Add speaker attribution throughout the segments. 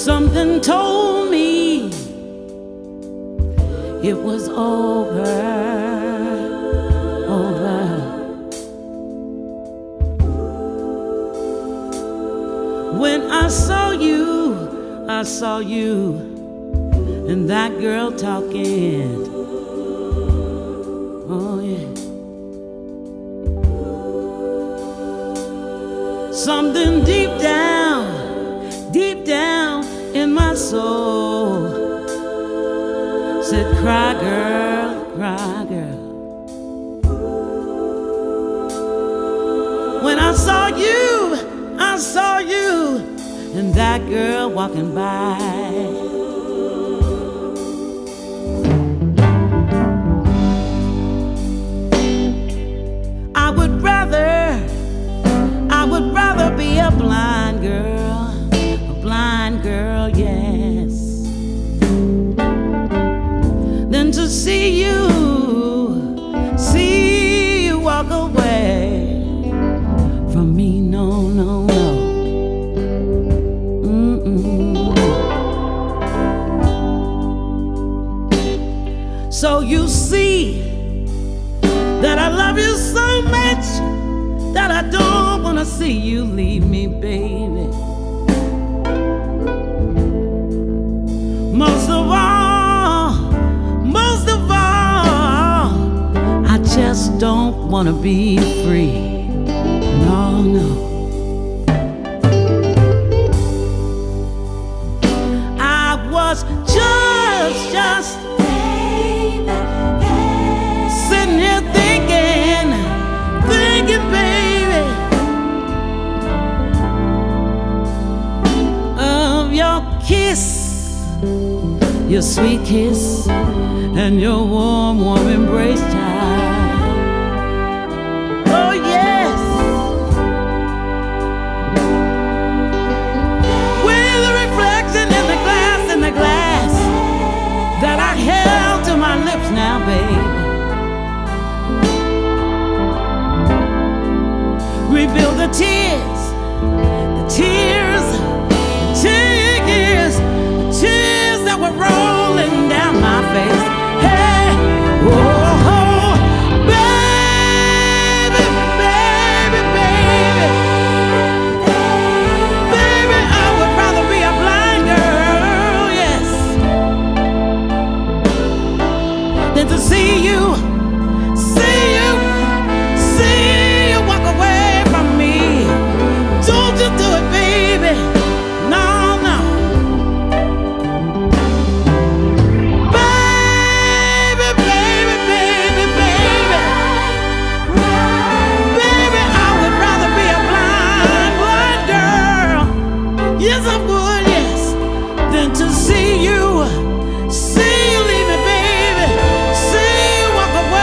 Speaker 1: Something told me it was over, over. When I saw you and that girl talking. Oh yeah. Something deep down in my soul said, cry girl, cry girl. When I saw you and that girl walking by. I would rather be a blind girl, yes, than to see you walk away from me. No, no, no. So you see that I love you so much that I don't want to see you leave me, baby. Most of all, I just don't want to be free. No, no. I was just sitting here thinking, baby, of your kiss, your sweet kiss, and your warm, warm embrace, child. Oh yes, with the reflection in the glass that I held to my lips now, baby. Rebuild the tears that were rolling down my face. Hey, oh, baby, baby, baby, baby, I would rather be a blind girl, yes, than to see you walk away from me. Don't you do it, baby. No, no. Baby, baby, baby, baby. Baby, I would rather be a blind girl. Yes, I would, yes, than to see you leave me, baby. See you walk away.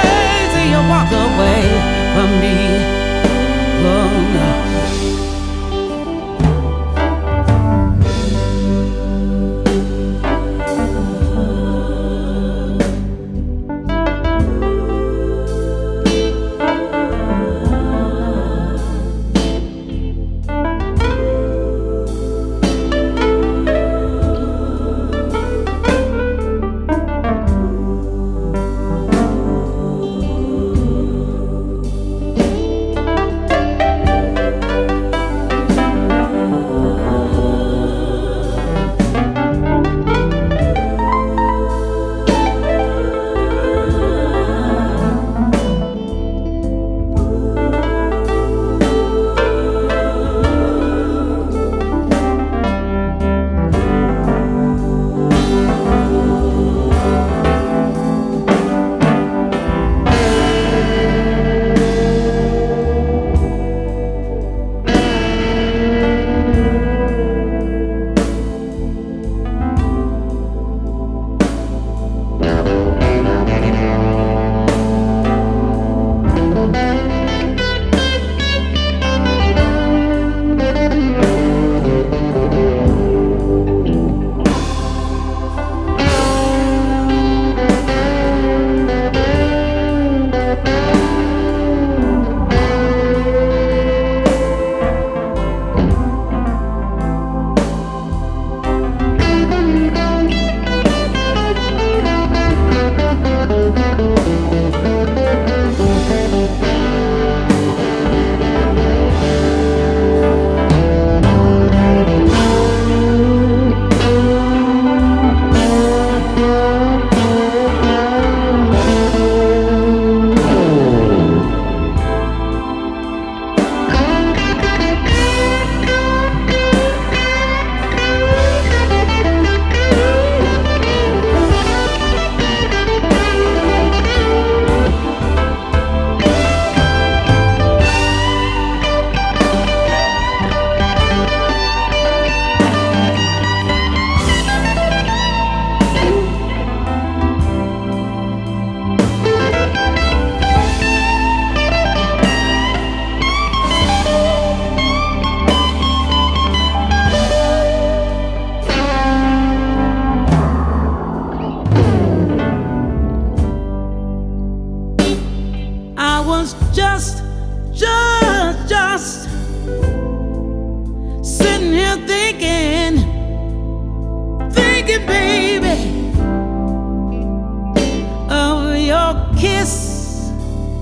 Speaker 1: was just sitting here thinking, baby, of your kiss,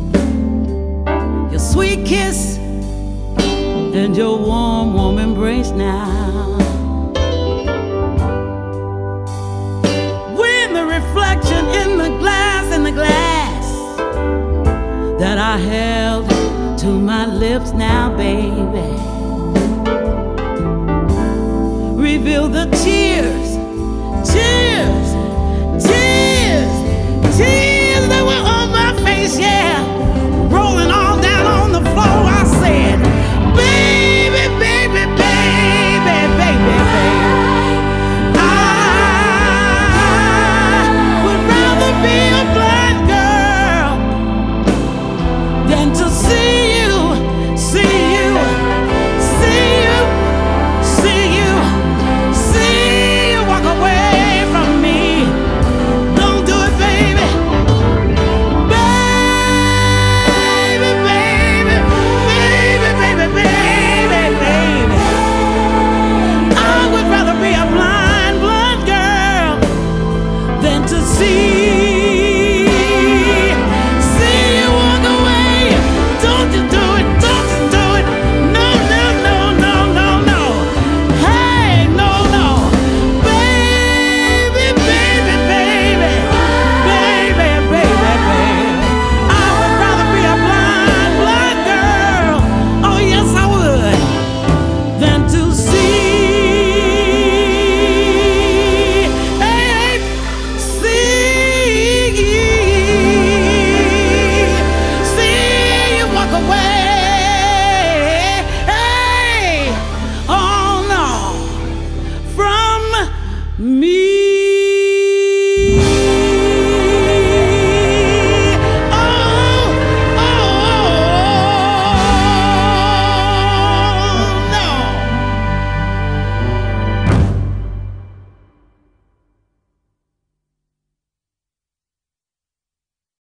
Speaker 1: your sweet kiss, and your warm, warm embrace now. When the reflection in the glass that I held to my lips now, baby, reveal the tears